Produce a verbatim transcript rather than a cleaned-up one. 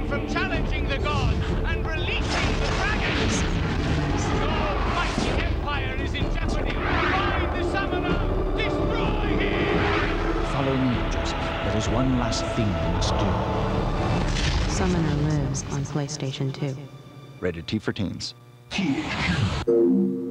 from challenging the gods and releasing the dragons. Your mighty empire is in jeopardy. Find the summoner! Destroy him! Follow me, Joseph. There is one last thing we must do. Summoner lives on PlayStation two. Rated T for teens. T.